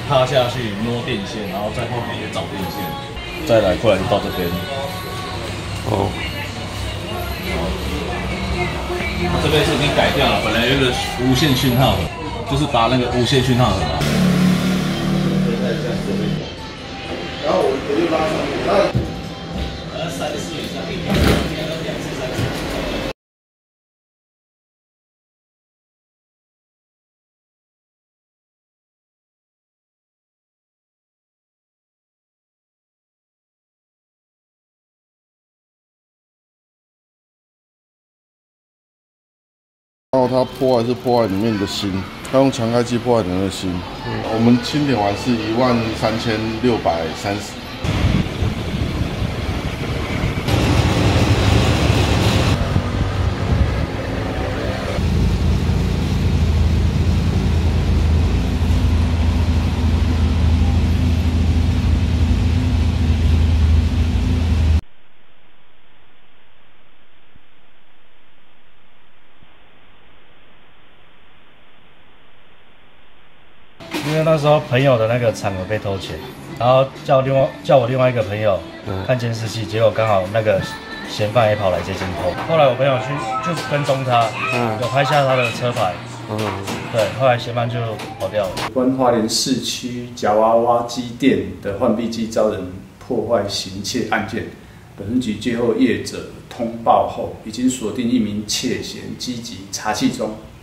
趴下去摸电线，然后在后面也找电线，再来过来就到这边。哦。这边是已经改掉了，本来有一个无线讯号的，就是把那个无线讯号的嘛。然后我就拉上去，3次以上，一条2次3次。 然后它破坏是破坏里面的芯，它用强开机破坏里面的芯。我们清点完是13630。 因为那时候朋友的那个厂有被偷钱，然后叫我另外一个朋友看监视器，结果刚好那个嫌犯也跑来接监控。后来我朋友去就跟踪他，有拍下他的车牌，对，后来嫌犯就跑掉了。 关花莲市区夹娃娃机店的换币机遭人破坏行窃案件，本分局接获业者通报后，已经锁定一名窃嫌，积极查缉中。